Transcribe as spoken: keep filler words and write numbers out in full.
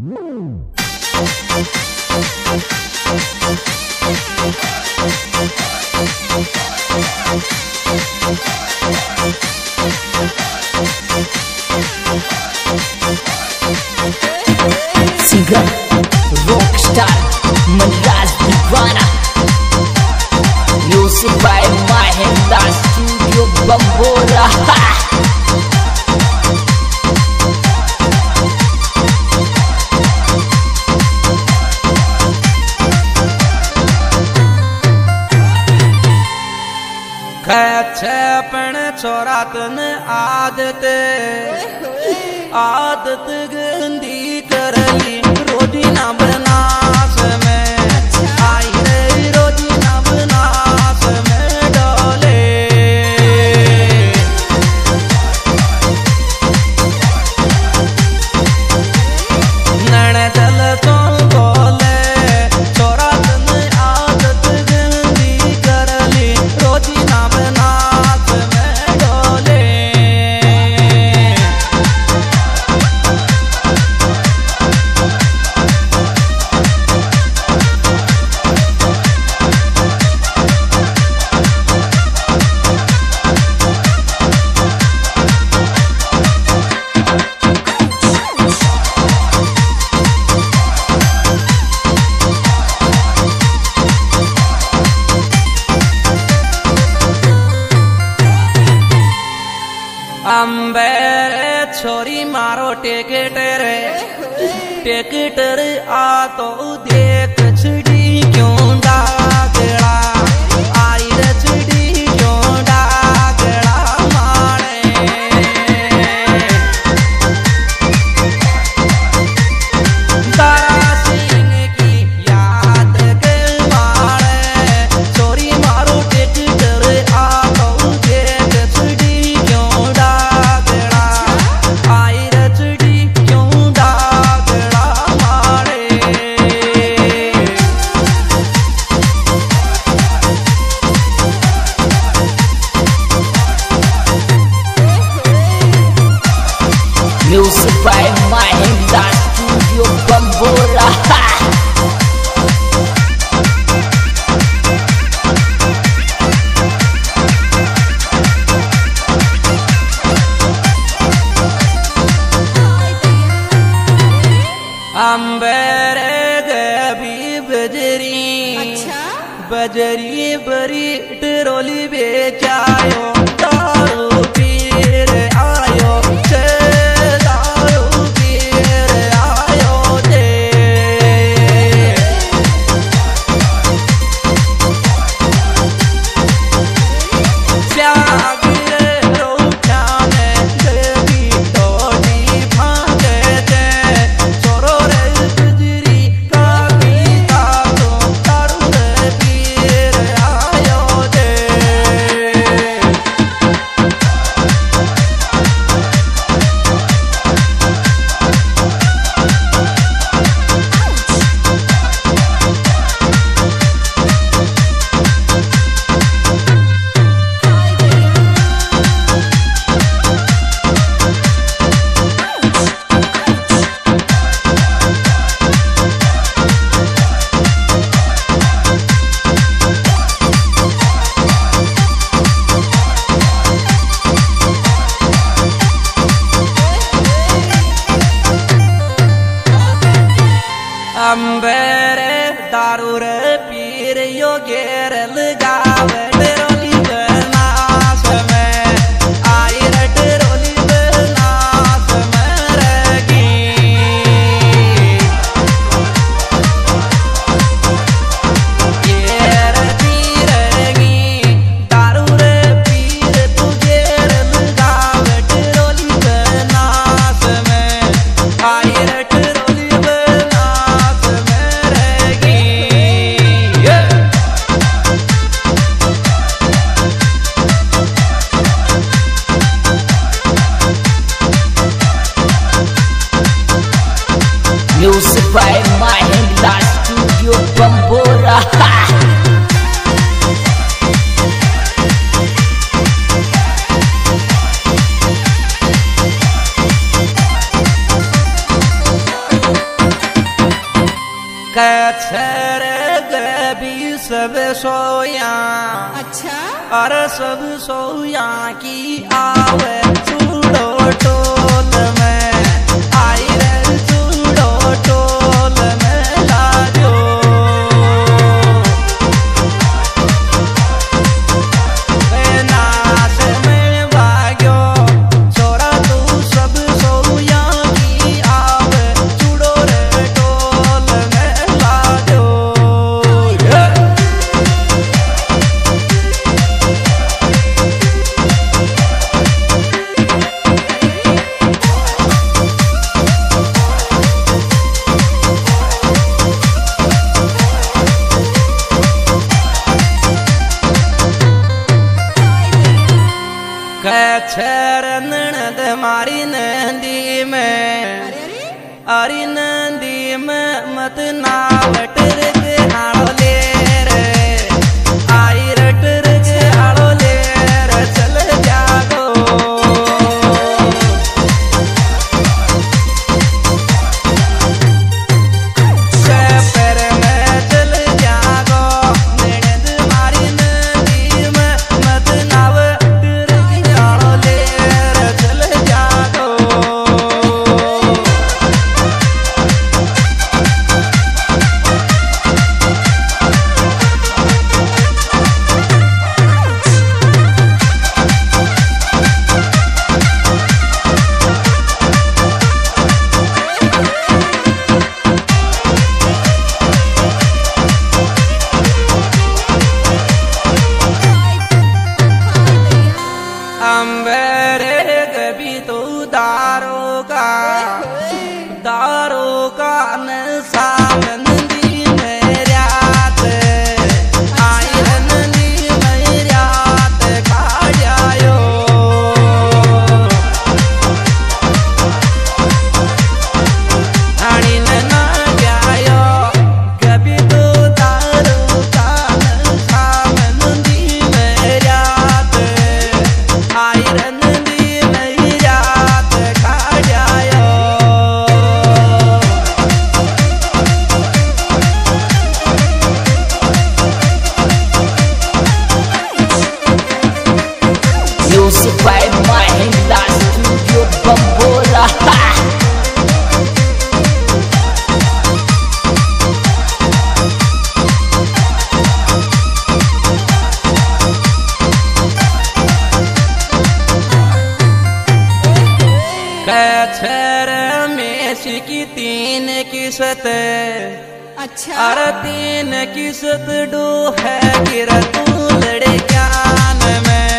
Singer, rockstar, Manraj Divana. Music by Mahendra Studio Bambora. छपन छोरातन आदत आदत गंदी करली रोजी ना बनास में आई रे रोजी ना बनास में डोले नण जल तो बोले छोरातन आदत गंदी करली रोजी ना अम्बे छोरी मारो टिकट रे टिकट रे आ तो देख छड़ी क्यों डागड़ा आई रे छड़ी क्यों डागड़ा मारे तारा सिंह की याद के मारे छोरी मारो टिकट रे आ तो देख छड़ी Music by Mahendra Studio Bambora. अम्बेरे gobi बजरी बजरी बरी टरोली बेचायो दारू पीर आयो दारू पीर आयो दे अम्बेरे दारू रे पीर यो घेर लगावे टरोली बनास में आई रे टरोली बनास में रगी घेर पीरगी दारू रे पीर तू घेर लगावे टरोली बनास में आई रे Music by Mahendra Studio Bambora. Cachar भी सब सोया अच्छा और सब सोया की आवे चूड़ो टोल में आई रे चूड़ो टोल में लाजो नाश में भाग्यो छोरा तू सब सोया की आवे चूड़ो रे टोल में लाजो कछर ननद मारी नंदी में अरी नंदी में मत नावट रे हाड़ो ले रे आई रट रे हाड़ो ले रे चल जागो सफर में चल जागो ननद मारी नंदी में मत नावट अंबरे कभी तो दारो का दारो का नशा नंदी में रात आई नंदी में रात खा जायो आनी ना जायो कभी तो दारो का नशा नंदी में रात आई नंदी में रात खा जायो Music by Mahindra Studio Bambora. Cachar में की तीन किस्त अच्छा और तीन किस्त डो है गिर तू लड़े ज्ञान में